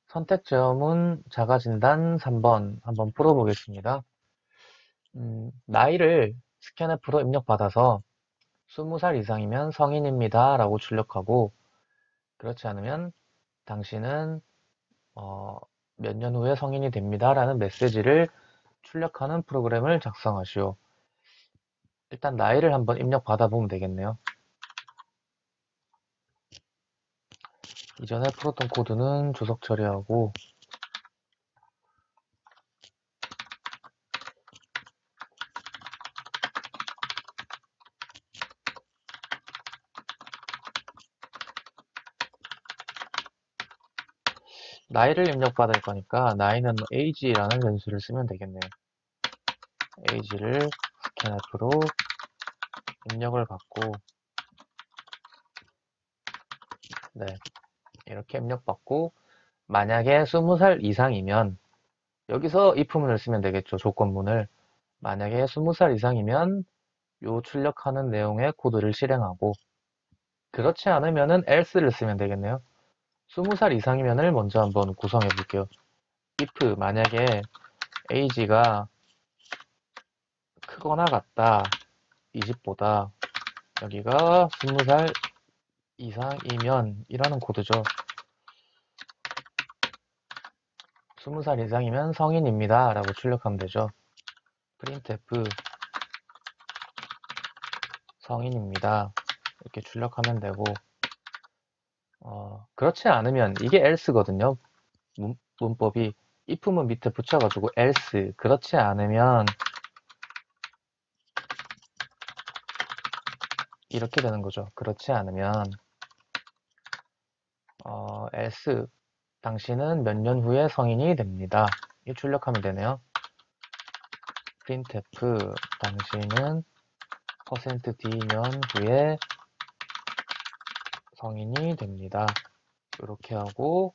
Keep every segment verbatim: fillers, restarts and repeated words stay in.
선택 제어문 자가진단 삼 번 한번 풀어보겠습니다. 음, 나이를 스캔앱으로 입력받아서 스무 살 이상이면 성인입니다 라고 출력하고, 그렇지 않으면 당신은 어, 몇 년 후에 성인이 됩니다 라는 메시지를 출력하는 프로그램을 작성하시오. 일단 나이를 한번 입력받아 보면 되겠네요. 이전에 풀었던 코드는 조석 처리하고, 나이를 입력받을 거니까 나이는 age라는 변수를 쓰면 되겠네요. age를 스캔앱으로 입력을 받고, 네, 이렇게 입력받고, 만약에 스무 살 이상이면 여기서 if문을 쓰면 되겠죠. 조건문을. 만약에 스무 살 이상이면 요 출력하는 내용의 코드를 실행하고, 그렇지 않으면은 else를 쓰면 되겠네요. 스무 살 이상이면을 먼저 한번 구성해 볼게요. if 만약에 age가 크거나 같다, 이십보다, 여기가 스무 살 이상이면 이라는 코드죠. 스무 살 이상이면 성인입니다 라고 출력하면 되죠. printf 성인입니다 이렇게 출력하면 되고, 어, 그렇지 않으면 이게 else거든요. 문, 문법이 if문 밑에 붙여가지고 else, 그렇지 않으면 이렇게 되는 거죠. 그렇지 않으면 어, else 당신은 몇 년 후에 성인이 됩니다. 이 출력하면 되네요. printf 당신은 %d 년 후에 성인이 됩니다. 이렇게 하고,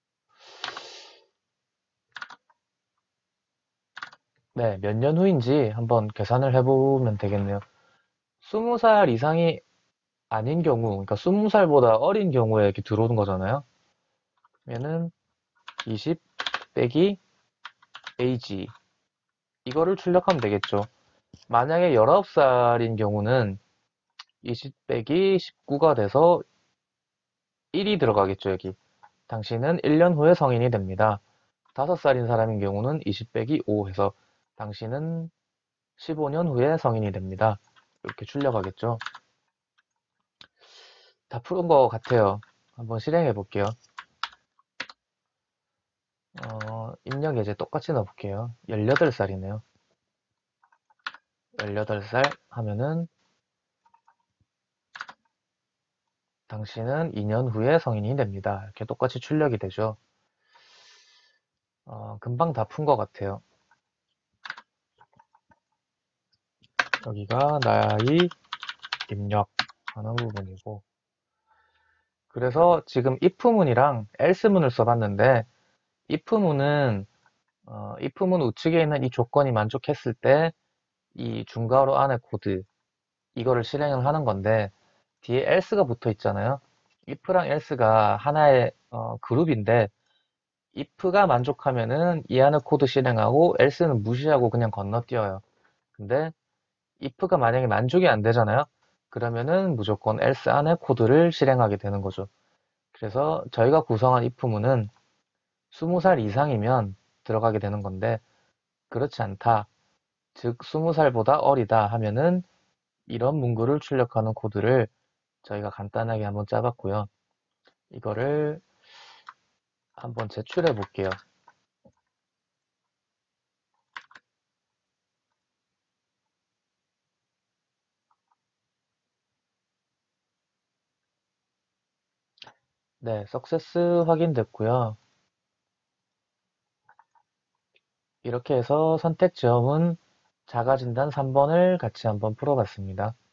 네, 몇 년 후인지 한번 계산을 해보면 되겠네요. 스무 살 이상이 아닌 경우, 그러니까 스무 살보다 어린 경우에 이렇게 들어오는 거잖아요. 그러면은 이십 빼기 age 이거를 출력하면 되겠죠. 만약에 열아홉 살인 경우는 이십 빼기 십구가 돼서 일이 들어가겠죠, 여기. 당신은 일 년 후에 성인이 됩니다. 다섯 살인 사람인 경우는 이십 빼기 오 해서 당신은 십오 년 후에 성인이 됩니다. 이렇게 출력하겠죠. 다 푸른 것 같아요. 한번 실행해 볼게요. 어, 입력 예제 똑같이 넣어볼게요. 열여덟 살이네요. 열여덟 살 하면은 당신은 이 년 후에 성인이 됩니다. 이렇게 똑같이 출력이 되죠. 어, 금방 다 푼 것 같아요. 여기가 나이 입력하는 부분이고, 그래서 지금 if문이랑 else문을 써봤는데, if문은 어, if문 우측에 있는 이 조건이 만족했을 때 이 중괄호 안에 코드 이거를 실행을 하는 건데, 뒤에 else가 붙어 있잖아요. if랑 else가 하나의 어, 그룹인데, if가 만족하면은 이 안에 코드 실행하고 else는 무시하고 그냥 건너뛰어요. 근데 if가 만약에 만족이 안 되잖아요. 그러면은 무조건 else 안에 코드를 실행하게 되는 거죠. 그래서 저희가 구성한 if문은 스무 살 이상이면 들어가게 되는 건데, 그렇지 않다, 즉 스무 살보다 어리다 하면은 이런 문구를 출력하는 코드를 저희가 간단하게 한번 짜봤고요. 이거를 한번 제출해 볼게요. 네, 석세스 확인됐고요. 이렇게 해서 선택 지원문 자가진단 삼 번을 같이 한번 풀어봤습니다.